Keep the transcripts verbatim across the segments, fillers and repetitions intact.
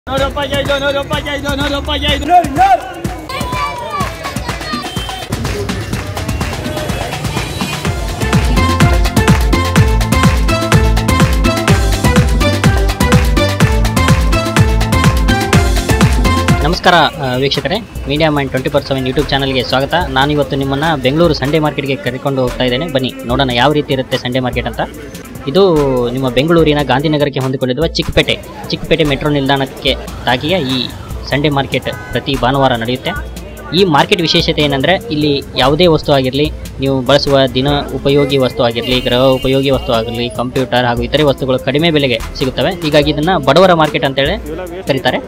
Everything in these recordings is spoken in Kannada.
ನಮಸ್ಕಾರ ವೀಕ್ಷಕರೇ, media mind twenty four seven YouTube ಚಾನಲ್ಗೆ ಸ್ವಾಗತ. ನಾನು ಇವತ್ತು ನಿಮ್ಮನ್ನು ಬೆಂಗಳೂರು ಸಂಡೇ ಮಾರ್ಕೆಟ್ಗೆ ಕರೆದುಕೊಂಡು ಹೋಗ್ತಾ ಇದ್ದೇನೆ. ಬನ್ನಿ ನೋಡೋಣ ಯಾವ ರೀತಿ ಇರುತ್ತೆ ಸಂಡೇ ಮಾರ್ಕೆಟ್ ಅಂತ. ಇದು ನಿಮ್ಮ ಬೆಂಗಳೂರಿನ ಗಾಂಧಿನಗರಕ್ಕೆ ಹೊಂದಿಕೊಂಡಿರುವ ಚಿಕ್ಕಪೇಟೆ ಚಿಕ್ಕಪೇಟೆ ಮೆಟ್ರೋ ನಿಲ್ದಾಣಕ್ಕೆ ತಾಗಿಯ ಈ ಸಂಡೇ ಮಾರ್ಕೆಟ್ ಪ್ರತಿ ಭಾನುವಾರ ನಡೆಯುತ್ತೆ. ಈ ಮಾರ್ಕೆಟ್ ವಿಶೇಷತೆ ಏನಂದರೆ, ಇಲ್ಲಿ ಯಾವುದೇ ವಸ್ತು ಆಗಿರಲಿ, ನೀವು ಬಳಸುವ ದಿನ ಉಪಯೋಗಿ ವಸ್ತು ಆಗಿರಲಿ, ಗೃಹ ಉಪಯೋಗಿ ವಸ್ತು ಆಗಿರಲಿ, ಕಂಪ್ಯೂಟರ್ ಹಾಗೂ ಇತರೆ ವಸ್ತುಗಳು ಕಡಿಮೆ ಬೆಲೆಗೆ ಸಿಗುತ್ತವೆ. ಹೀಗಾಗಿ ಇದನ್ನು ಬಡವರ ಮಾರ್ಕೆಟ್ ಅಂತೇಳಿ ಕರೀತಾರೆ.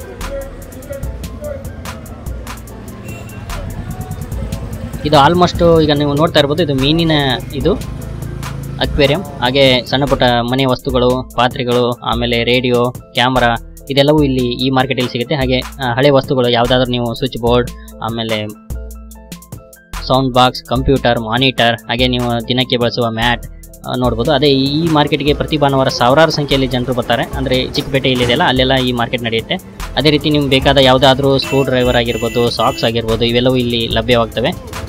ಇದು ಆಲ್ಮೋಸ್ಟ್ ಈಗ ನೀವು ನೋಡ್ತಾ ಇರ್ಬೋದು, ಇದು ಮೀನಿನ ಇದು ಅಕ್ವೇರಿಯಂ. ಹಾಗೆ ಸಣ್ಣ ಪುಟ್ಟ ಮನೆ ವಸ್ತುಗಳು, ಪಾತ್ರೆಗಳು, ಆಮೇಲೆ ರೇಡಿಯೋ, ಕ್ಯಾಮ್ರಾ ಇದೆಲ್ಲವೂ ಇಲ್ಲಿ ಈ ಮಾರ್ಕೆಟಲ್ಲಿ ಸಿಗುತ್ತೆ. ಹಾಗೆ ಹಳೆ ವಸ್ತುಗಳು ಯಾವುದಾದ್ರೂ ನೀವು ಸ್ವಿಚ್ ಬೋರ್ಡ್, ಆಮೇಲೆ ಸೌಂಡ್ ಬಾಕ್ಸ್, ಕಂಪ್ಯೂಟರ್, ಮಾನಿಟರ್, ಹಾಗೆ ನೀವು ದಿನಕ್ಕೆ ಬಳಸುವ ಮ್ಯಾಟ್ ನೋಡ್ಬೋದು. ಅದೇ ಈ ಮಾರ್ಕೆಟ್ಗೆ ಪ್ರತಿ ಭಾನುವಾರ ಸಾವಿರಾರು ಸಂಖ್ಯೆಯಲ್ಲಿ ಜನರು ಬರ್ತಾರೆ. ಅಂದರೆ ಚಿಕ್ಕಪೇಟೆ ಇಲ್ಲಿದೆಯಲ್ಲ, ಅಲ್ಲೆಲ್ಲ ಈ ಮಾರ್ಕೆಟ್ ನಡೆಯುತ್ತೆ. ಅದೇ ರೀತಿ ನಿಮ್ಗೆ ಬೇಕಾದ ಯಾವುದಾದ್ರೂ ಸ್ಕ್ರೂ ಡ್ರೈವರ್ ಆಗಿರ್ಬೋದು, ಸಾಕ್ಸ್ ಆಗಿರ್ಬೋದು, ಇವೆಲ್ಲವೂ ಇಲ್ಲಿ ಲಭ್ಯವಾಗ್ತವೆ.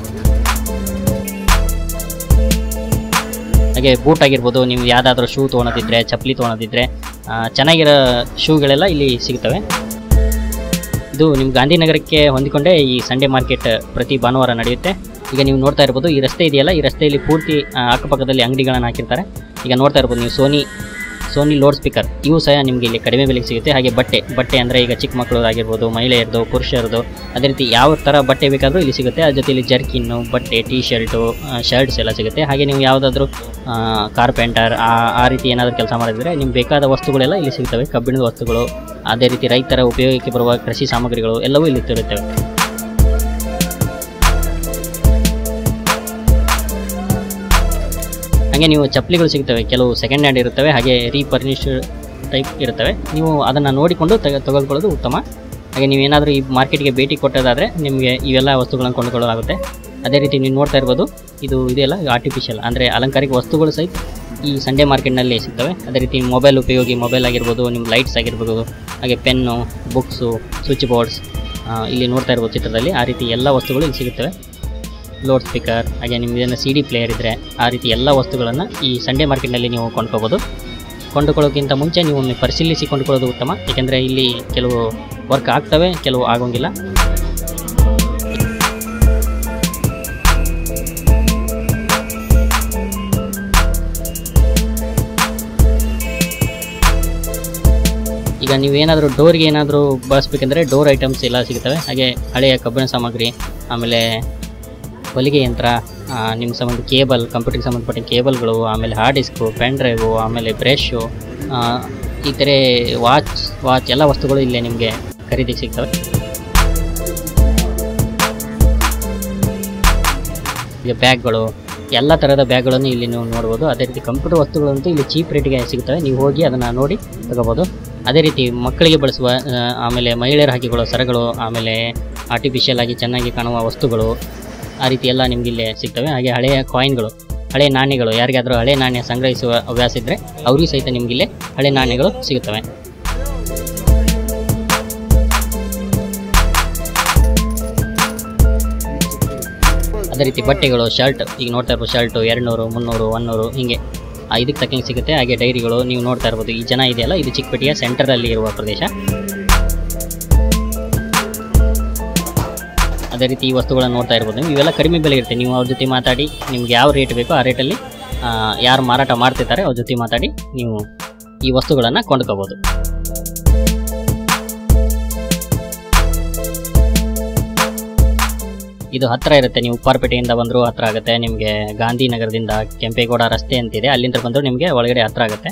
ಹಾಗೆ ಬೂಟ್ ಆಗಿರ್ಬೋದು, ನೀವು ಯಾವುದಾದ್ರೂ ಶೂ ತೊಗೊಳೋದಿದ್ರೆ, ಚಪ್ಪಲಿ ತೊಗೊಳೋದಿದ್ರೆ, ಚೆನ್ನಾಗಿರೋ ಶೂಗಳೆಲ್ಲ ಇಲ್ಲಿ ಸಿಗ್ತವೆ. ಇದು ನಿಮ್ಮ ಗಾಂಧಿನಗರಕ್ಕೆ ಹೊಂದಿಕೊಂಡೇ ಈ ಸಂಡೇ ಮಾರ್ಕೆಟ್ ಪ್ರತಿ ಭಾನುವಾರ ನಡೆಯುತ್ತೆ. ಈಗ ನೀವು ನೋಡ್ತಾ ಇರ್ಬೋದು, ಈ ರಸ್ತೆ ಇದೆಯಲ್ಲ, ಈ ರಸ್ತೆಯಲ್ಲಿ ಪೂರ್ತಿ ಅಕ್ಕಪಕ್ಕದಲ್ಲಿ ಅಂಗಡಿಗಳನ್ನು ಹಾಕಿರ್ತಾರೆ. ಈಗ ನೋಡ್ತಾ ಇರ್ಬೋದು ನೀವು ಸೋನಿ ಸೋನಿ ಲೋಡ್ ಸ್ಪೀಕರ್, ಇವು ಸಹ ನಿಮಗೆ ಇಲ್ಲಿ ಕಡಿಮೆ ಬೆಲೆಗೆ ಸಿಗುತ್ತೆ. ಹಾಗೆ ಬಟ್ಟೆ ಬಟ್ಟೆ ಅಂದರೆ ಈಗ ಚಿಕ್ಕ ಮಕ್ಕಳು ಆಗಿರ್ಬೋದು, ಮಹಿಳೆಯರದು, ಪುರುಷರದು, ಅದೇ ರೀತಿ ಯಾವ ಥರ ಬಟ್ಟೆ ಬೇಕಾದರೂ ಇಲ್ಲಿ ಸಿಗುತ್ತೆ. ಅದ್ರ ಜೊತೆಯಲ್ಲಿ ಜರ್ಕಿನ್ನು, ಬಟ್ಟೆ, ಟೀ ಶರ್ಟು, ಶರ್ಟ್ಸ್ ಎಲ್ಲ ಸಿಗುತ್ತೆ. ಹಾಗೆ ನೀವು ಯಾವುದಾದ್ರೂ ಕಾರ್ಪೆಂಟರ್ ಆ ಆ ರೀತಿ ಏನಾದರೂ ಕೆಲಸ ಮಾಡಿದರೆ ನಿಮ್ಗೆ ಬೇಕಾದ ವಸ್ತುಗಳೆಲ್ಲ ಇಲ್ಲಿ ಸಿಗ್ತವೆ. ಕಬ್ಬಿಣದ ವಸ್ತುಗಳು, ಅದೇ ರೀತಿ ರೈತರ ಉಪಯೋಗಕ್ಕೆ ಬರುವ ಕೃಷಿ ಸಾಮಗ್ರಿಗಳು ಎಲ್ಲವೂ ಇಲ್ಲಿ ಸಿಗುತ್ತವೆ. ಹಾಗೆ ನೀವು ಚಪ್ಪಲಿಗಳು ಸಿಗ್ತವೆ, ಕೆಲವು ಸೆಕೆಂಡ್ ಹ್ಯಾಂಡ್ ಇರುತ್ತವೆ, ಹಾಗೆ ರೀಫರ್ನಿಶ್ಡ್ ಟೈಪ್ ಇರುತ್ತವೆ. ನೀವು ಅದನ್ನು ನೋಡಿಕೊಂಡು ತೆಗೆ ತೆಗೆದುಕೊಳ್ಳೋದು ಉತ್ತಮ. ಹಾಗೆ ನೀವೇನಾದರೂ ಈ ಮಾರ್ಕೆಟ್ಗೆ ಭೇಟಿ ಕೊಟ್ಟೋದಾದರೆ ನಿಮಗೆ ಇವೆಲ್ಲ ವಸ್ತುಗಳನ್ನು ಕೊಂಡುಕೊಳ್ಳಲಾಗುತ್ತೆ. ಅದೇ ರೀತಿ ನೀವು ನೋಡ್ತಾ ಇರ್ಬೋದು, ಇದು ಇದೆಲ್ಲ ಆರ್ಟಿಫಿಷಿಯಲ್ ಅಂದರೆ ಅಲಂಕಾರಿಕ ವಸ್ತುಗಳು ಸಹಿತ ಈ ಸಂಡೇ ಮಾರ್ಕೆಟ್ನಲ್ಲಿ ಸಿಗ್ತವೆ. ಅದೇ ರೀತಿ ಮೊಬೈಲ್ ಉಪಯೋಗಿ ಮೊಬೈಲ್ ಆಗಿರ್ಬೋದು, ನಿಮ್ಮ ಲೈಟ್ಸ್ ಆಗಿರ್ಬೋದು, ಹಾಗೆ ಪೆನ್ನು, ಬುಕ್ಸು, ಸ್ವಿಚ್ ಬೋರ್ಡ್ಸ್ ಇಲ್ಲಿ ನೋಡ್ತಾ ಇರ್ಬೋದು ಚಿತ್ರದಲ್ಲಿ. ಆ ರೀತಿ ಎಲ್ಲ ವಸ್ತುಗಳು ಇಲ್ಲಿ ಸಿಗುತ್ತವೆ. ಲೋಡ್ ಸ್ಪೀಕರ್, ಹಾಗೆ ನಿಮ್ಮದೇನು ಸಿ ಡಿ ಪ್ಲೇಯರ್ ಇದ್ದರೆ ಆ ರೀತಿ ಎಲ್ಲ ವಸ್ತುಗಳನ್ನು ಈ ಸಂಡೇ ಮಾರ್ಕೆಟ್ನಲ್ಲಿ ನೀವು ಕೊಂಡ್ಕೋಬೋದು. ಕೊಂಡುಕೊಳ್ಳೋಕ್ಕಿಂತ ಮುಂಚೆ ನೀವು ಒಮ್ಮೆ ಪರಿಶೀಲಿಸಿ ಕೊಂಡುಕೊಳ್ಳೋದು ಉತ್ತಮ. ಏಕೆಂದರೆ ಇಲ್ಲಿ ಕೆಲವು ವರ್ಕ್ ಆಗ್ತವೆ, ಕೆಲವು ಆಗೋಂಗಿಲ್ಲ. ಈಗ ನೀವೇನಾದರೂ ಡೋರ್ಗೆ ಏನಾದರೂ ಬಳಸಬೇಕೆಂದರೆ ಡೋರ್ ಐಟಮ್ಸ್ ಎಲ್ಲ ಸಿಗುತ್ತವೆ. ಹಾಗೆ ಹಳೆಯ ಕಬ್ಬಿಣ ಸಾಮಗ್ರಿ, ಆಮೇಲೆ ಹೊಲಿಗೆ ಯಂತ್ರ, ನಿಮ್ಮ ಸಂಬಂಧ ಕೇಬಲ್, ಕಂಪ್ಯೂಟರ್ಗೆ ಸಂಬಂಧಪಟ್ಟ ಕೇಬಲ್ಗಳು, ಆಮೇಲೆ ಹಾರ್ಡ್ ಡಿಸ್ಕು, ಪೆನ್ ಡ್ರೈವು, ಆಮೇಲೆ ಬ್ರಷು, ಈ ಥರ ವಾಚ್ ವಾಚ್ ಎಲ್ಲ ವಸ್ತುಗಳು ಇಲ್ಲೇ ನಿಮಗೆ ಖರೀದಿಗೆ ಸಿಗ್ತವೆ. ಈಗ ಬ್ಯಾಗ್ಗಳು, ಎಲ್ಲ ಥರದ ಬ್ಯಾಗ್ಗಳನ್ನು ಇಲ್ಲಿ ನೀವು ನೋಡ್ಬೋದು. ಅದೇ ರೀತಿ ಕಂಪ್ಯೂಟರ್ ವಸ್ತುಗಳಂತೂ ಇಲ್ಲಿ ಚೀಪ್ ರೇಟಿಗೆ ಸಿಗ್ತವೆ. ನೀವು ಹೋಗಿ ಅದನ್ನು ನೋಡಿ ತಗೋಬೋದು. ಅದೇ ರೀತಿ ಮಕ್ಕಳಿಗೆ ಬಳಸುವ, ಆಮೇಲೆ ಮಹಿಳೆಯರು ಹಾಕಿಕೊಳ್ಳೋ ಸರಗಳು, ಆಮೇಲೆ ಆರ್ಟಿಫಿಷಿಯಲ್ ಆಗಿ ಚೆನ್ನಾಗಿ ಕಾಣುವ ವಸ್ತುಗಳು, ಆ ರೀತಿ ಎಲ್ಲ ನಿಮ್ಗೆ ಇಲ್ಲೇ ಸಿಗ್ತವೆ. ಹಾಗೆ ಹಳೆಯ ಕಾಯಿನ್ಗಳು, ಹಳೆ ನಾಣ್ಯಗಳು, ಯಾರಿಗಾದರೂ ಹಳೆ ನಾಣ್ಯ ಸಂಗ್ರಹಿಸುವ ಹವ್ಯಾಸ ಇದ್ದರೆ ಅವರಿಗೂ ಸಹಿತ ನಿಮಗಿಲ್ಲೇ ಹಳೆ ನಾಣ್ಯಗಳು ಸಿಗುತ್ತವೆ. ಅದೇ ರೀತಿ ಬಟ್ಟೆಗಳು, ಶರ್ಟ್, ಈಗ ನೋಡ್ತಾ ಇರ್ಬೋದು ಶರ್ಟು ಎರಡುನೂರು, ಮುನ್ನೂರು, ಒನ್ನೂರು ಹೀಗೆ ಇದಕ್ಕೆ ತಕ್ಕಂಗೆ ಸಿಗುತ್ತೆ. ಹಾಗೆ ಡೈರಿಗಳು ನೀವು ನೋಡ್ತಾ ಇರ್ಬೋದು. ಈ ಜನ ಇದೆಯಲ್ಲ, ಇದು ಚಿಕ್ಕಪೇಟೆಯ ಸೆಂಟರಲ್ಲಿ ಇರುವ ಪ್ರದೇಶ. ಅದೇ ರೀತಿ ಈ ವಸ್ತುಗಳನ್ನು ನೋಡ್ತಾ ಇರ್ಬೋದು ನೀವು. ಇವೆಲ್ಲ ಕಡಿಮೆ ಬೆಲೆ ಇರುತ್ತೆ. ನೀವು ಅವ್ರ ಜೊತೆ ಮಾತಾಡಿ ನಿಮ್ಗೆ ಯಾವ ರೇಟ್ ಬೇಕೋ ಆ ರೇಟಲ್ಲಿ ಯಾರು ಮಾರಾಟ ಮಾಡ್ತಿರ್ತಾರೆ ಅವ್ರ ಜೊತೆ ಮಾತಾಡಿ ನೀವು ಈ ವಸ್ತುಗಳನ್ನು ಕೊಂಡ್ಕೋಬೋದು. ಇದು ಹತ್ತಿರ ಇರುತ್ತೆ. ನೀವು ಉಪ್ಪಾರಪೇಟೆಯಿಂದ ಬಂದರೂ ಹತ್ತಿರ ಆಗುತ್ತೆ ನಿಮಗೆ. ಗಾಂಧಿನಗರದಿಂದ ಕೆಂಪೇಗೌಡ ರಸ್ತೆ ಅಂತಿದೆ, ಅಲ್ಲಿಂದ ಬಂದರೂ ನಿಮಗೆ ಒಳಗಡೆ ಹತ್ತಿರ ಆಗುತ್ತೆ.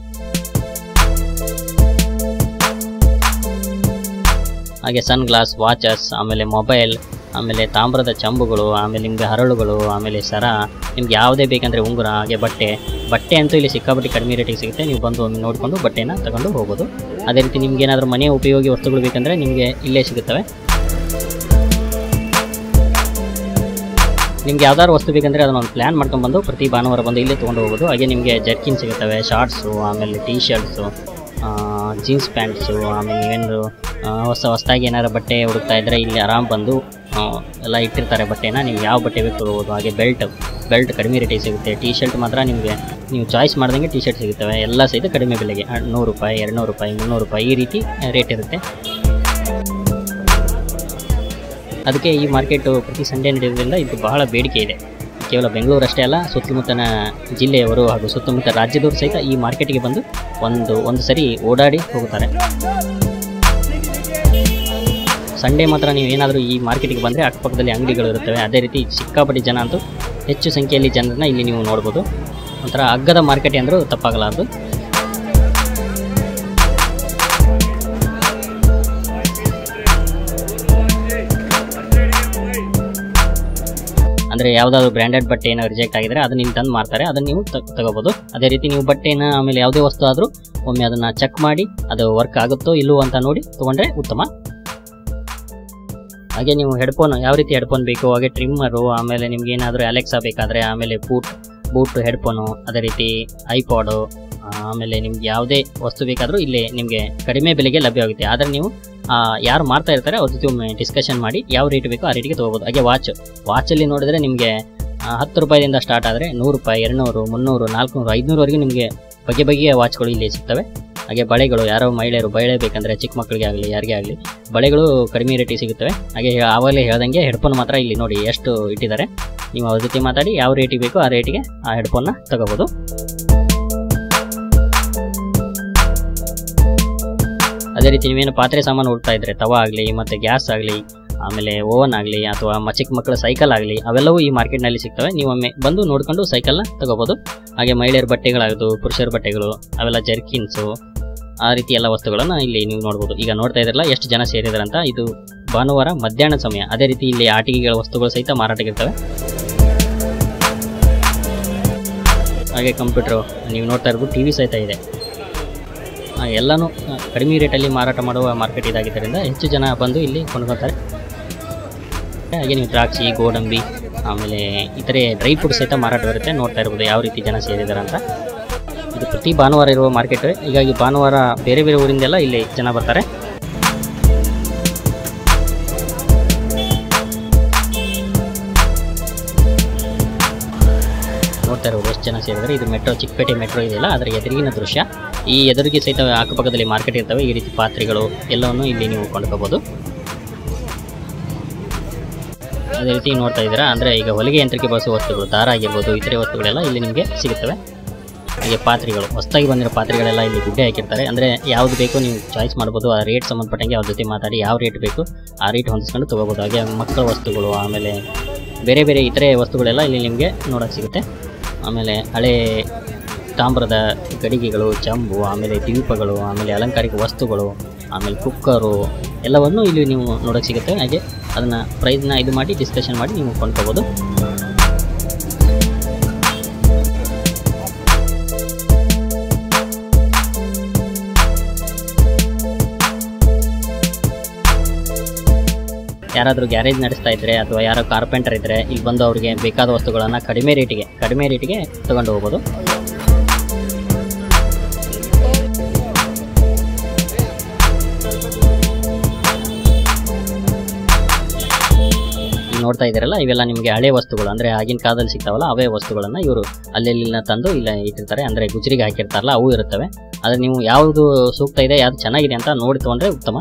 ಹಾಗೆ ಸನ್ ಗ್ಲಾಸ್, ವಾಚಸ್, ಆಮೇಲೆ ಮೊಬೈಲ್, ಆಮೇಲೆ ತಾಮ್ರದ ಚಂಬುಗಳು, ಆಮೇಲೆ ನಿಮಗೆ ಹರಳುಗಳು, ಆಮೇಲೆ ಸರ, ನಿಮ್ಗೆ ಯಾವುದೇ ಬೇಕಂದರೆ ಉಂಗುರ, ಹಾಗೆ ಬಟ್ಟೆ ಬಟ್ಟೆ ಅಂತೂ ಇಲ್ಲಿ ಸಿಕ್ಕಾಪಟ್ಟೆ ಕಡಿಮೆ ರೇಟಿಗೆ ಸಿಗುತ್ತೆ. ನೀವು ಬಂದು ಒಮ್ಮೆ ನೋಡಿಕೊಂಡು ಬಟ್ಟೆನ ತಗೊಂಡು ಹೋಗ್ಬೋದು. ಅದೇ ರೀತಿ ನಿಮ್ಗೆ ಏನಾದರೂ ಮನೆ ಉಪಯೋಗಿ ವಸ್ತುಗಳು ಬೇಕಂದರೆ ನಿಮಗೆ ಇಲ್ಲೇ ಸಿಗುತ್ತವೆ. ನಿಮ್ಗೆ ಯಾವ್ದಾದ್ರು ವಸ್ತು ಬೇಕಂದರೆ ಅದನ್ನ ಒಂದು ಪ್ಲ್ಯಾನ್ ಮಾಡ್ಕೊಂಡ್ಬಂದು ಪ್ರತಿ ಭಾನುವಾರ ಬಂದು ಇಲ್ಲೇ ತೊಗೊಂಡು ಹೋಗೋದು. ಹಾಗೆ ನಿಮಗೆ ಜರ್ಕಿನ್ ಸಿಗುತ್ತವೆ, ಶಾರ್ಟ್ಸು, ಆಮೇಲೆ ಟೀ ಶರ್ಟ್ಸು, ಜೀನ್ಸ್ ಪ್ಯಾಂಟ್ಸು, ಆಮೇಲೆ ನೀವೇನು ಹೊಸ ಹೊಸದಾಗಿ ಏನಾರು ಬಟ್ಟೆ ಹುಡುಕ್ತಾ ಇದ್ದರೆ ಇಲ್ಲಿ ಆರಾಮ್ ಬಂದು ಎಲ್ಲ ಇಟ್ಟಿರ್ತಾರೆ ಬಟ್ಟೆನ. ನೀವು ಯಾವ ಬಟ್ಟೆ ಬೇಕು ತೊಗೋಬೋದು. ಹಾಗೆ ಬೆಲ್ಟ್ ಬೆಲ್ಟ್ ಕಡಿಮೆ ರೇಟಿಗೆ ಸಿಗುತ್ತೆ. ಟಿ ಶರ್ಟ್ ಮಾತ್ರ ನಿಮಗೆ ನೀವು ಚಾಯ್ಸ್ ಮಾಡ್ದಂಗೆ ಟಿ ಶರ್ಟ್ ಸಿಗುತ್ತವೆ. ಎಲ್ಲ ಸಹಿತ ಕಡಿಮೆ ಬೆಲೆಗೆ, ನೂರು ರೂಪಾಯಿ, ಎರಡು ನೂರು ರೂಪಾಯಿ, ಮುನ್ನೂರು ರೂಪಾಯಿ ಈ ರೀತಿ ರೇಟ್ ಇರುತ್ತೆ. ಅದಕ್ಕೆ ಈ ಮಾರ್ಕೆಟು ಪ್ರತಿ ಸಂಡೇ ನಡೆಯೋದ್ರಿಂದ ಇದು ಬಹಳ ಬೇಡಿಕೆ ಇದೆ. ಕೇವಲ ಬೆಂಗಳೂರು ಅಷ್ಟೇ ಅಲ್ಲ, ಸುತ್ತಮುತ್ತಲ ಜಿಲ್ಲೆಯವರು ಹಾಗೂ ಸುತ್ತಮುತ್ತ ರಾಜ್ಯದವರು ಸಹಿತ ಈ ಮಾರ್ಕೆಟಿಗೆ ಬಂದು ಒಂದು ಒಂದು ಸರಿ ಓಡಾಡಿ ಹೋಗುತ್ತಾರೆ. ಸಂಡೇ ಮಾತ್ರ ನೀವು ಏನಾದರೂ ಈ ಮಾರ್ಕೆಟಿಗೆ ಬಂದರೆ ಅಕ್ಕಪಕ್ಕದಲ್ಲಿ ಅಂಗಡಿಗಳು ಇರುತ್ತವೆ. ಅದೇ ರೀತಿ ಸಿಕ್ಕಾಪಟ್ಟಿ ಜನ ಅಂತೂ ಹೆಚ್ಚು ಸಂಖ್ಯೆಯಲ್ಲಿ ಜನರನ್ನ ಇಲ್ಲಿ ನೀವು ನೋಡ್ಬೋದು. ಒಂಥರ ಅಗ್ಗದ ಮಾರ್ಕೆಟ್ ಅಂದರೂ ತಪ್ಪಾಗಲಾರದು. ಅಂದರೆ ಯಾವುದಾದ್ರು ಬ್ರ್ಯಾಂಡೆಡ್ ಬಟ್ಟೆ ಏನೋ ರಿಜೆಕ್ಟ್ ಆಗಿದ್ರೆ ಅದನ್ನ ಇಲ್ಲಿ ತಂದು ಮಾರ್ತಾರೆ, ಅದನ್ನು ನೀವು ತಗೋಬೋದು. ಅದೇ ರೀತಿ ನೀವು ಬಟ್ಟೆನ ಆಮೇಲೆ ಯಾವುದೇ ವಸ್ತು ಆದರೂ ಒಮ್ಮೆ ಅದನ್ನು ಚೆಕ್ ಮಾಡಿ ಅದು ವರ್ಕ್ ಆಗುತ್ತೋ ಇಲ್ಲವೋ ಅಂತ ನೋಡಿ ತೊಗೊಂಡ್ರೆ ಉತ್ತಮ. ಹಾಗೆ ನೀವು ಹೆಡ್ಫೋನ್, ಯಾವ ರೀತಿ ಹೆಡ್ಫೋನ್ ಬೇಕು, ಹಾಗೆ ಟ್ರಿಮ್ಮರು, ಆಮೇಲೆ ನಿಮ್ಗೆ ಏನಾದರೂ ಅಲೆಕ್ಸಾ ಬೇಕಾದರೆ, ಆಮೇಲೆ ಬೂಟ್ ಬೂಟ್ ಹೆಡ್ಫೋನು, ಅದೇ ರೀತಿ ಐಪಾಡು, ಆಮೇಲೆ ನಿಮ್ಗೆ ಯಾವುದೇ ವಸ್ತು ಬೇಕಾದರೂ ಇಲ್ಲಿ ನಿಮಗೆ ಕಡಿಮೆ ಬೆಲೆಗೆ ಲಭ್ಯವಾಗುತ್ತೆ. ಆದರೆ ನೀವು ಯಾರು ಮಾರ್ತಾ ಇರ್ತಾರೆ ಅವ್ರ ಜೊತೆ ಒಮ್ಮೆ ಡಿಸ್ಕಷನ್ ಮಾಡಿ ಯಾವ ರೇಟ್ ಬೇಕೋ ಆ ರೇಟಿಗೆ ತೊಗೋಬೋದು. ಹಾಗೆ ವಾಚ್ ವಾಚಲ್ಲಿ ನೋಡಿದ್ರೆ ನಿಮಗೆ ಹತ್ತು ರೂಪಾಯಿದಿಂದ ಸ್ಟಾರ್ಟ್ ಆದರೆ ನೂರು ರೂಪಾಯಿ, ಎರಡುನೂರು, ಮುನ್ನೂರು, ನಾಲ್ಕುನೂರು, ಐದುನೂರವರೆಗೂ ನಿಮಗೆ ಬಗೆ ಬಗೆಯ ವಾಚ್ಗಳು ಇಲ್ಲಿ ಸಿಗ್ತವೆ. ಹಾಗೆ ಬಳೆಗಳು, ಯಾರೋ ಮಹಿಳೆಯರು ಬಳೆ ಬೇಕಂದರೆ ಚಿಕ್ಕ ಮಕ್ಕಳಿಗೆ ಆಗಲಿ ಯಾರಿಗೇ ಆಗಲಿ ಬಳೆಗಳು ಕಡಿಮೆ ರೇಟಿಗೆ ಸಿಗುತ್ತವೆ. ಹಾಗೆ ಆವಾಗಲೇ ಹೇಳ್ದಂಗೆ ಹೆಡ್ಫೋನ್ ಮಾತ್ರ ಇಲ್ಲಿ ನೋಡಿ ಎಷ್ಟು ಇಟ್ಟಿದ್ದಾರೆ. ನೀವು ಅವ್ರ ಜೊತೆ ಮಾತಾಡಿ ಯಾವ ರೇಟಿಗೆ ಬೇಕೋ ಆ ರೇಟಿಗೆ ಆ ಹೆಡ್ಫೋನ್ನ ತಗೋಬೋದು. ಅದೇ ರೀತಿ ನೀವೇನು ಪಾತ್ರೆ ಸಾಮಾನು ಹುಡ್ತಾ ಇದ್ರೆ, ತವಾ ಆಗಲಿ ಮತ್ತು ಗ್ಯಾಸ್ ಆಗಲಿ, ಆಮೇಲೆ ಓವನ್ ಆಗಲಿ ಅಥವಾ ಚಿಕ್ಕ ಮಕ್ಕಳ ಸೈಕಲ್ ಆಗಲಿ ಅವೆಲ್ಲವೂ ಈ ಮಾರ್ಕೆಟ್ನಲ್ಲಿ ಸಿಗ್ತವೆ. ನೀವೊಮ್ಮೆ ಬಂದು ನೋಡ್ಕೊಂಡು ಸೈಕಲ್ನ ತಗೋಬೋದು. ಹಾಗೆ ಮಹಿಳೆಯರ ಬಟ್ಟೆಗಳಾಗೋದು, ಪುರುಷರ ಬಟ್ಟೆಗಳು, ಅವೆಲ್ಲ ಜರ್ಕಿನ್ಸು, ಆ ರೀತಿ ಎಲ್ಲ ವಸ್ತುಗಳನ್ನು ಇಲ್ಲಿ ನೀವು ನೋಡ್ಬೋದು. ಈಗ ನೋಡ್ತಾ ಇದ್ರಲ್ಲ ಎಷ್ಟು ಜನ ಸೇರಿದಾರೆ ಅಂತ. ಇದು ಭಾನುವಾರ ಮಧ್ಯಾಹ್ನ ಸಮಯ. ಅದೇ ರೀತಿ ಇಲ್ಲಿ ಆಟಿಕೆಗಳ ವಸ್ತುಗಳು ಸಹಿತ ಮಾರಾಟಕ್ಕಿರ್ತವೆ. ಹಾಗೆ ಕಂಪ್ಯೂಟರ್, ನೀವು ನೋಡ್ತಾ ಇರ್ಬೋದು ಟಿ ವಿ ಸಹಿತ ಇದೆ. ಎಲ್ಲನೂ ಕಡಿಮೆ ರೇಟಲ್ಲಿ ಮಾರಾಟ ಮಾಡುವ ಮಾರ್ಕೆಟ್ ಇದಾಗಿದ್ದರಿಂದ ಹೆಚ್ಚು ಜನ ಬಂದು ಇಲ್ಲಿ ಕೊಂಡ್ಕೊಳ್ತಾರೆ. ಹಾಗೆ ನೀವು ದ್ರಾಕ್ಷಿ, ಗೋಡಂಬಿ, ಆಮೇಲೆ ಇತರೆ ಡ್ರೈ ಫ್ರೂಟ್ಸ್ ಸಹಿತ ಮಾರಾಟ ಇರುತ್ತೆ. ನೋಡ್ತಾ ಇರ್ಬೋದು ಯಾವ ರೀತಿ ಜನ ಸೇರಿದ್ದಾರೆ ಅಂತ. ಇದು ಪ್ರತಿ ಭಾನುವಾರ ಇರುವ ಮಾರ್ಕೆಟ್. ಹೀಗಾಗಿ ಭಾನುವಾರ ಬೇರೆ ಬೇರೆ ಊರಿಂದೆಲ್ಲ ಇಲ್ಲಿ ಜನ ಬರ್ತಾರೆ. ನೋಡ್ತಾ ಇರ್ಬೋದು ಎಷ್ಟು ಜನ ಸೇರಿದರೆ. ಇದು ಮೆಟ್ರೋ, ಚಿಕ್ಕಪೇಟೆ ಮೆಟ್ರೋ ಇದೆಯಲ್ಲ ಅದರ ಎದುರಿಗಿನ ದೃಶ್ಯ. ಈ ಎದುರಿಗೆ ಸಹಿತ ಅಕ್ಕಪಕ್ಕದಲ್ಲಿ ಮಾರ್ಕೆಟ್ ಇರ್ತವೆ. ಈ ರೀತಿ ಪಾತ್ರೆಗಳು ಎಲ್ಲವನ್ನು ಇಲ್ಲಿ ನೀವು ಕೊಂಡ್ಕೋಬೋದು. ಅದೇ ರೀತಿ ನೋಡ್ತಾ ಇದ್ದೀರಾ, ಅಂದರೆ ಈಗ ಹೊಲಿಗೆ ಯಂತ್ರಕ್ಕೆ ಬಳಸುವ ವಸ್ತುಗಳು, ದಾರ ಆಗಿರ್ಬೋದು, ಇತರೆ ವಸ್ತುಗಳೆಲ್ಲ ಇಲ್ಲಿ ನಿಮಗೆ ಸಿಗುತ್ತವೆ. ಹಾಗೆ ಪಾತ್ರೆಗಳು, ಹೊಸದಾಗಿ ಬಂದಿರೋ ಪಾತ್ರೆಗಳೆಲ್ಲ ಇಲ್ಲಿ ಗುಡ್ಡೆ ಹಾಕಿರ್ತಾರೆ. ಅಂದರೆ ಯಾವುದು ಬೇಕೋ ನೀವು ಚಾಯ್ಸ್ ಮಾಡ್ಬೋದು. ಆ ರೇಟ್ ಸಂಬಂಧಪಟ್ಟಂಗೆ ಅವ್ರ ಜೊತೆ ಮಾತಾಡಿ ಯಾವ ರೇಟ್ ಬೇಕು ಆ ರೇಟ್ ಹೊಂದಿಸ್ಕೊಂಡು ತೊಗೋಬೋದು. ಹಾಗೆ ಮಕ್ಕಳ ವಸ್ತುಗಳು, ಆಮೇಲೆ ಬೇರೆ ಬೇರೆ ಇತರೆ ವಸ್ತುಗಳೆಲ್ಲ ಇಲ್ಲಿ ನಿಮಗೆ ನೋಡೋಕ್ಕೆ ಸಿಗುತ್ತೆ. ಆಮೇಲೆ ಹಳೆ ತಾಮ್ರದ ಗಡಿಗೆಗಳು, ಚಂಬು, ಆಮೇಲೆ ದೀಪಗಳು, ಆಮೇಲೆ ಅಲಂಕಾರಿಕ ವಸ್ತುಗಳು, ಆಮೇಲೆ ಕುಕ್ಕರು ಎಲ್ಲವನ್ನು ಇಲ್ಲಿ ನೀವು ನೋಡೋಕ್ಕೆ ಸಿಗುತ್ತೆ. ಹಾಗೆ ಅದನ್ನು ಪ್ರೈಸ್ನ ಇದು ಮಾಡಿ ಡಿಸ್ಕಷನ್ ಮಾಡಿ ನೀವು ಕೊಂಡ್ಕೋಬೋದು. ಯಾರಾದರೂ ಗ್ಯಾರೇಜ್ ನಡೆಸ್ತಾ ಇದ್ದರೆ ಅಥವಾ ಯಾರೋ ಕಾರ್ಪೆಂಟರ್ ಇದ್ದರೆ ಇಲ್ಲಿ ಬಂದು ಅವ್ರಿಗೆ ಬೇಕಾದ ವಸ್ತುಗಳನ್ನು ಕಡಿಮೆ ರೇಟಿಗೆ ಕಡಿಮೆ ರೇಟಿಗೆ ತಗೊಂಡು ಹೋಗ್ಬೋದು. ನೋಡ್ತಾ ಇದ್ದೀರಲ್ಲ, ಇವೆಲ್ಲ ನಿಮಗೆ ಹಳೆ ವಸ್ತುಗಳು, ಅಂದರೆ ಆಗಿನ ಕಾಲದಲ್ಲಿ ಸಿಗ್ತಾವಲ್ಲ ಅವೇ ವಸ್ತುಗಳನ್ನು ಇವರು ಅಲ್ಲೆಲ್ಲ ತಂದು ಇಲ್ಲ ಇಟ್ಟಿರ್ತಾರೆ. ಅಂದರೆ ಗುಜರಿಗೆ ಹಾಕಿರ್ತಾರಲ್ಲ ಅವು ಇರುತ್ತವೆ. ಆದರೆ ನೀವು ಯಾವುದು ಸೂಕ್ತ ಇದೆ, ಯಾವುದು ಚೆನ್ನಾಗಿದೆ ಅಂತ ನೋಡಿ ತೊಗೊಂಡ್ರೆ ಉತ್ತಮ.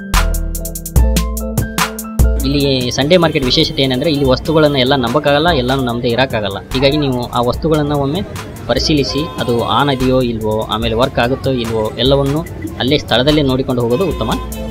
ಇಲ್ಲಿ ಸಂಡೇ ಮಾರ್ಕೆಟ್ ವಿಶೇಷತೆ ಏನಂದರೆ ಇಲ್ಲಿ ವಸ್ತುಗಳನ್ನು ಎಲ್ಲ ನಂಬಕ್ಕಾಗಲ್ಲ, ಎಲ್ಲನೂ ನಮ್ಮದೇ ಇರೋಕ್ಕಾಗಲ್ಲ. ಹೀಗಾಗಿ ನೀವು ಆ ವಸ್ತುಗಳನ್ನು ಒಮ್ಮೆ ಪರಿಶೀಲಿಸಿ ಅದು ಆನ್ ಇದೆಯೋ ಇಲ್ವೋ, ಆಮೇಲೆ ವರ್ಕ್ ಆಗುತ್ತೋ ಇಲ್ವೋ ಎಲ್ಲವನ್ನು ಅಲ್ಲೇ ಸ್ಥಳದಲ್ಲೇ ನೋಡಿಕೊಂಡು ಹೋಗೋದು ಉತ್ತಮ.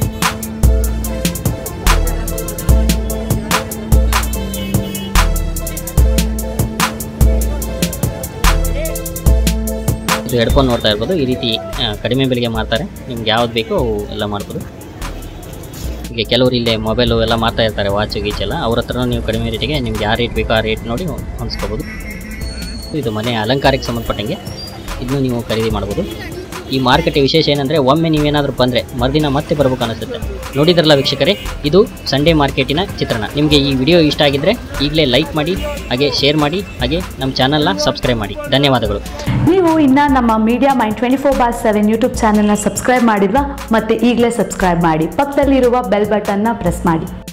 ಇದು ಹೆಡ್ಫೋನ್ ನೋಡ್ತಾ ಇರ್ಬೋದು. ಈ ರೀತಿ ಕಡಿಮೆ ಬೆಲೆಗೆ ಮಾರ್ತಾರೆ. ನಿಮ್ಗೆ ಯಾವ್ದು ಬೇಕೋ ಅವು ಎಲ್ಲ ಮಾಡ್ಬೋದು. ಈಗ ಕೆಲವರು ಇಲ್ಲೇ ಮೊಬೈಲು ಎಲ್ಲ ಮಾರ್ತಾ ಇರ್ತಾರೆ, ವಾಚ್ ಗೀಚ್ ಎಲ್ಲ. ಅವ್ರ ಹತ್ರ ನೀವು ಕಡಿಮೆ ರೇಟಿಗೆ ನಿಮ್ಗೆ ಯಾವ ರೇಟ್ ಬೇಕೋ ಆ ರೇಟ್ ನೋಡಿ ಹೊಂದಿಸ್ಕೋಬೋದು. ಇದು ಮನೆ ಅಲಂಕಾರಕ್ಕೆ ಸಂಬಂಧಪಟ್ಟಂಗೆ ಇದನ್ನು ನೀವು ಖರೀದಿ ಮಾಡ್ಬೋದು. ಈ ಮಾರುಕಟ್ಟೆ ವಿಶೇಷ ಏನಂದರೆ ಒಮ್ಮೆ ನೀವೇನಾದರೂ ಬಂದರೆ ಮರುದಿನ ಮತ್ತೆ ಬರಬೇಕು ಅನಿಸುತ್ತೆ. ನೋಡಿದ್ರಲ್ಲ ವೀಕ್ಷಕರೇ, ಇದು ಸಂಡೇ ಮಾರ್ಕೆಟಿನ ಚಿತ್ರಣ. ನಿಮಗೆ ಈ ವಿಡಿಯೋ ಇಷ್ಟ ಆಗಿದ್ದರೆ ಈಗಲೇ ಲೈಕ್ ಮಾಡಿ, ಹಾಗೆ ಶೇರ್ ಮಾಡಿ, ಹಾಗೆ ನಮ್ಮ ಚಾನಲ್ನ ಸಬ್ಸ್ಕ್ರೈಬ್ ಮಾಡಿ. ಧನ್ಯವಾದಗಳು. ನೀವು ಇನ್ನು ನಮ್ಮ media mind twenty four bar seven YouTube ಚಾನಲ್ನ ಸಬ್ಸ್ಕ್ರೈಬ್ ಮಾಡಿಲ್ವಾ? ಮತ್ತೆ ಈಗಲೇ ಸಬ್ಸ್ಕ್ರೈಬ್ ಮಾಡಿ, ಪಕ್ಕದಲ್ಲಿರುವ ಬೆಲ್ ಬಟನ್ನ ಪ್ರೆಸ್ ಮಾಡಿ.